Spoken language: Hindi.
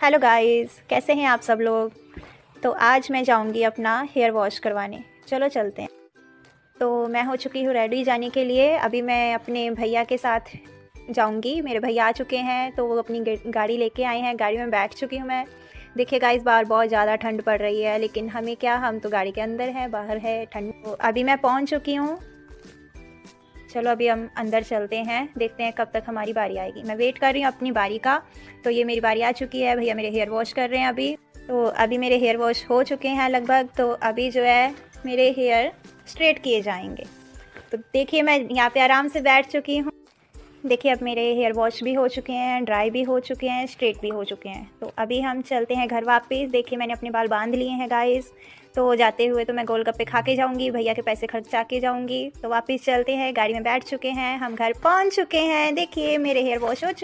हेलो गाइस, कैसे हैं आप सब लोग। तो आज मैं जाऊंगी अपना हेयर वॉश करवाने। चलो चलते हैं। तो मैं हो चुकी हूँ रेडी जाने के लिए। अभी मैं अपने भैया के साथ जाऊंगी। मेरे भैया आ चुके हैं तो वो अपनी गाड़ी लेके आए हैं। गाड़ी में बैठ चुकी हूँ मैं। देखिए गाइस, बाहर बहुत ज़्यादा ठंड पड़ रही है, लेकिन हमें क्या, हम तो गाड़ी के अंदर हैं, बाहर है ठंड। तो अभी मैं पहुँच चुकी हूँ। चलो अभी हम अंदर चलते हैं, देखते हैं कब तक हमारी बारी आएगी। मैं वेट कर रही हूँ अपनी बारी का। तो ये मेरी बारी आ चुकी है। भैया मेरे हेयर वॉश कर रहे हैं अभी। तो अभी मेरे हेयर वॉश हो चुके हैं लगभग। तो अभी जो है मेरे हेयर स्ट्रेट किए जाएंगे। तो देखिए मैं यहाँ पे आराम से बैठ चुकी हूँ। देखिए अब मेरे हेयर वॉश भी हो चुके हैं, ड्राई भी हो चुके हैं, स्ट्रेट भी हो चुके हैं। तो अभी हम चलते हैं घर वापस। देखिए मैंने अपने बाल बांध लिए हैं गाइस। तो जाते हुए तो मैं गोलगप्पे खा के जाऊंगी, भैया के पैसे खर्चा के जाऊंगी। तो वापस चलते हैं, गाड़ी में बैठ चुके हैं, हम घर पहुंच चुके हैं। देखिए मेरे हेयर वॉश हो चुके